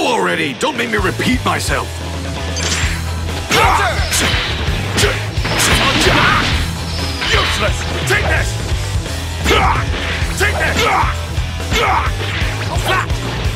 Go already! Don't make me repeat myself! Useless! Take this! Take this! Flat!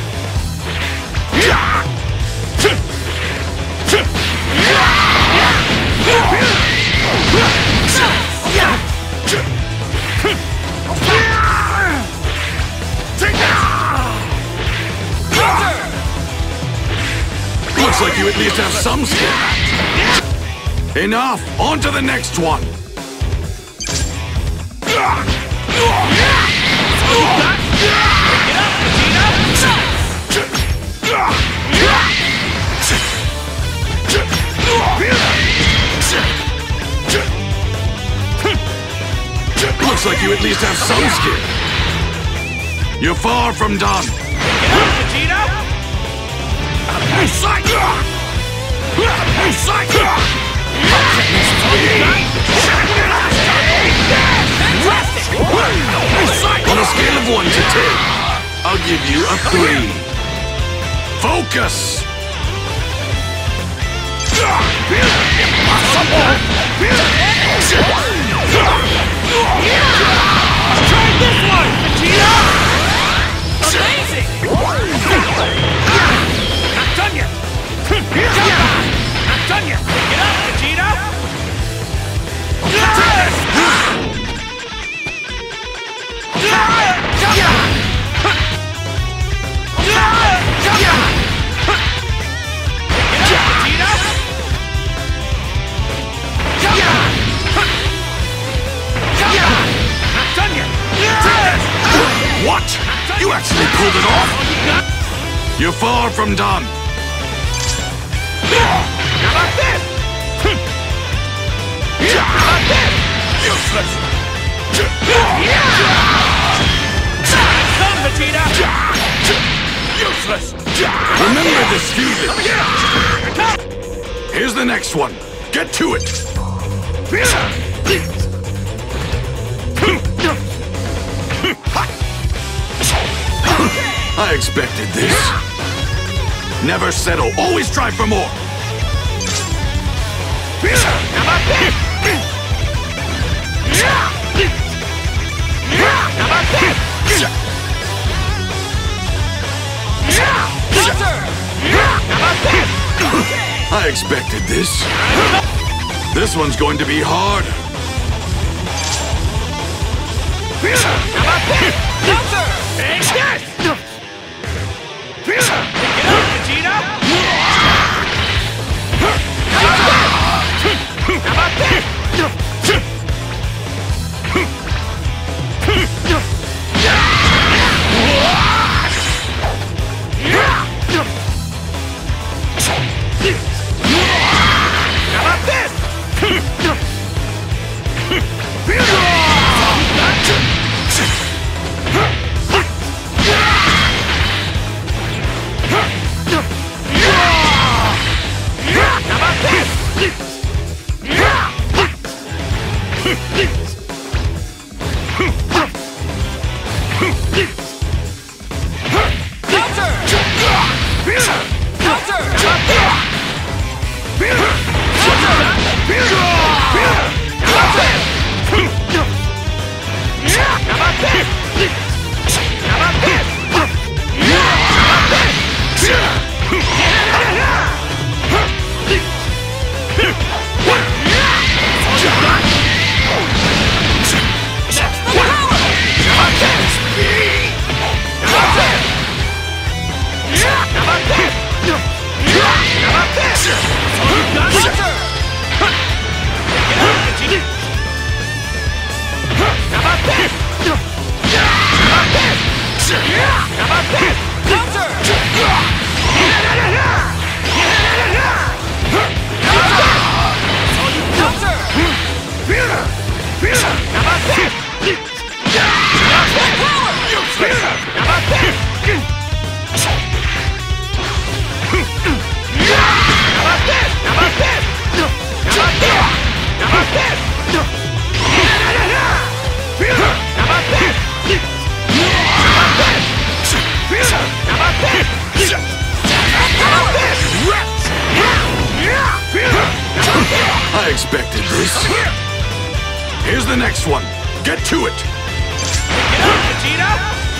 Looks like you at least have some skill. Enough! On to the next one! Looks like you at least have some skill. You're far from done. On a scale of 1 to 10, I'll give you a 3. Focus! Try this one, Vegeta! Amazing! Not done yet! Not done yet! Get up, Vegeta! What? You actually pulled it off? You're far from done. How about this? How about this? Useless. Come, Vegeta! Useless. Remember this feeling. Here's the next one. Get to it. I expected this. Never settle. Always strive for more. How about this? How about this? How about this? I expected this. This one's going to be hard. How about this? Take this! Get up, Vegeta! How about this? I expected this. Here's the next one. Get to it. Get up, Vegeta!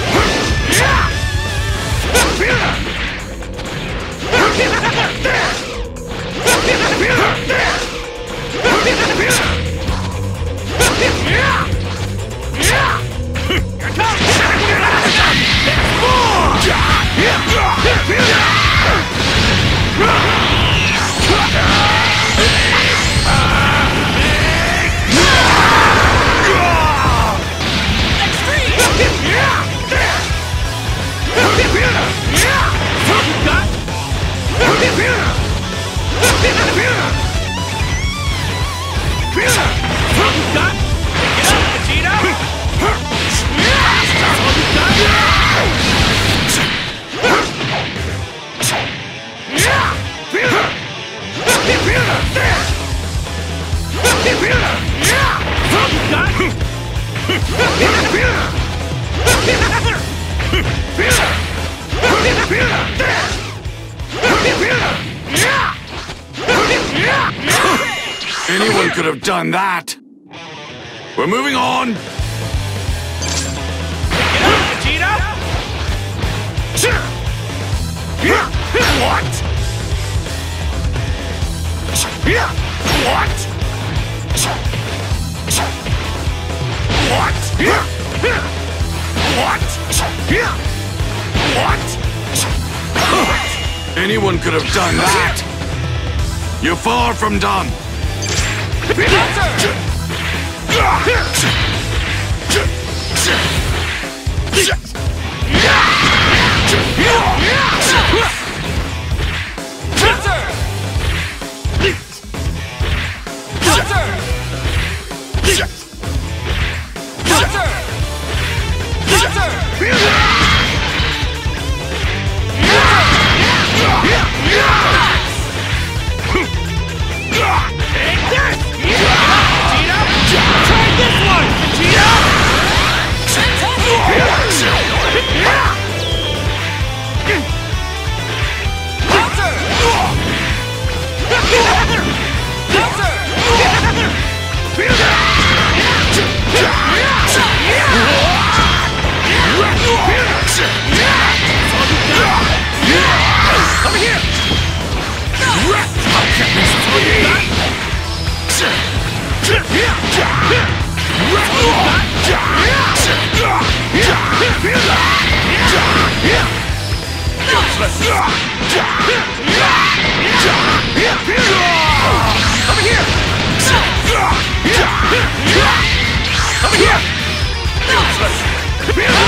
Anyone could have done that. We're moving on. Get up, Vegeta! What? What? What? Anyone could have done that. You're far from done. Come here!